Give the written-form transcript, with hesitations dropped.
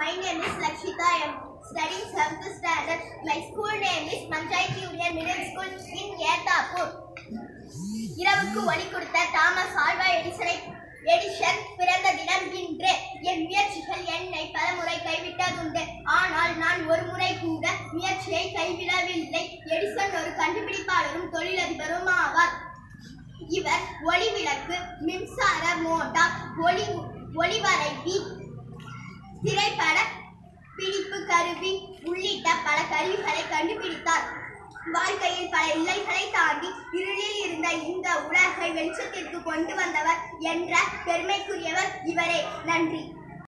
My name is Lakshita. I am studying 7th standard. My school name is Panchayat Union Middle School in Yetapur. இரவுக்கு ஒளி கொடுத்த Thomas Alva Edison பிறந்த தினம் இன்று. என் முயற்சிகள் என்னை பலமுறை கைவிட்டதுண்டு. ஆனால் நான் ஒரு முறை கூட முயற்சியை கைவிடவில்லை. எடிசன் ஒரு கண்டுபிடிப்பாளரும் தொழிலதிபரும் ஆவார். இவர் ஒளி விளக்கு, மின்சார மோட்டார், ஒளிவரைவி, திரைப்பட பிடிப்பு கருவி உள்ளிட்ட பல கருவிகளை கண்டுபிடித்தார். வாழ்க்கையில் பல இல்லைகளை தாண்டி இருளில் இருந்த இந்த உலகை வெளிச்சத்திற்கு கொண்டு வந்தவர் என்ற பெருமைக்குரியவர் இவரே. நன்றி.